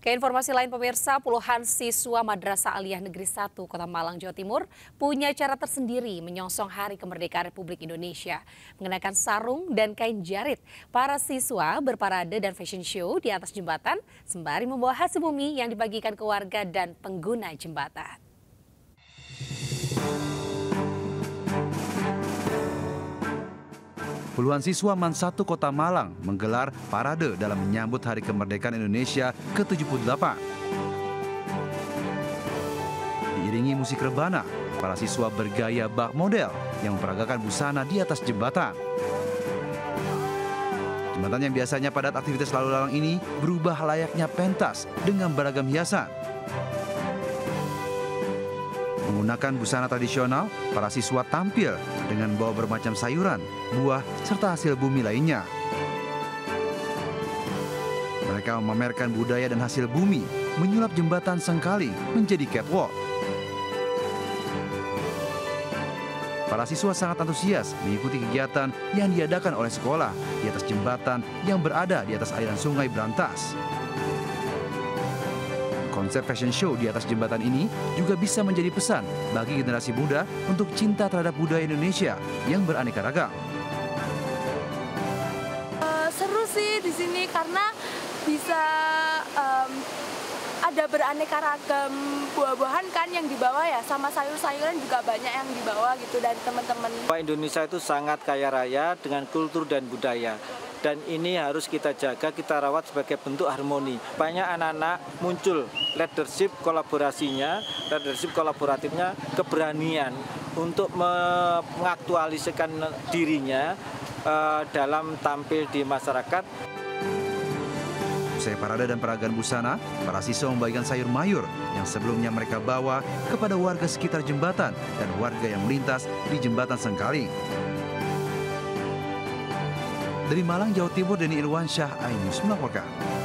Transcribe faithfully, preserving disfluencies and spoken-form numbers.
Ke informasi lain pemirsa, puluhan siswa Madrasah Aliyah Negeri satu Kota Malang, Jawa Timur punya cara tersendiri menyongsong Hari Kemerdekaan Republik Indonesia. Mengenakan sarung dan kain jarit, para siswa berparade dan fashion show di atas jembatan sembari membawa hasil bumi yang dibagikan ke warga dan pengguna jembatan. Puluhan siswa MAN satu Kota Malang menggelar parade dalam menyambut Hari Kemerdekaan Indonesia ke tujuh puluh delapan. Diiringi musik rebana, para siswa bergaya bak model yang memperagakan busana di atas jembatan. Jembatan yang biasanya padat aktivitas lalu lalang ini berubah layaknya pentas dengan beragam hiasan. Menggunakan busana tradisional, para siswa tampil dengan bawa bermacam sayuran, buah, serta hasil bumi lainnya. Mereka memamerkan budaya dan hasil bumi, menyulap jembatan Sengkali menjadi catwalk. Para siswa sangat antusias mengikuti kegiatan yang diadakan oleh sekolah di atas jembatan yang berada di atas aliran sungai Brantas. Konsep fashion show di atas jembatan ini juga bisa menjadi pesan bagi generasi muda untuk cinta terhadap budaya Indonesia yang beraneka ragam. Uh, seru sih di sini karena bisa um, ada beraneka ragam buah-buahan kan yang dibawa ya, sama sayur-sayuran juga banyak yang dibawa gitu dari teman-teman. Indonesia itu sangat kaya raya dengan kultur dan budaya. Dan ini harus kita jaga, kita rawat sebagai bentuk harmoni. Banyak anak-anak muncul leadership kolaborasinya, leadership kolaboratifnya, keberanian untuk mengaktualisasikan dirinya uh, dalam tampil di masyarakat. Usai parade dan peragaan busana, para siswa membagikan sayur mayur yang sebelumnya mereka bawa kepada warga sekitar jembatan dan warga yang melintas di jembatan Sengkali. Dari Malang, Jawa Timur, Denny Irwansyah, iNews melaporkan.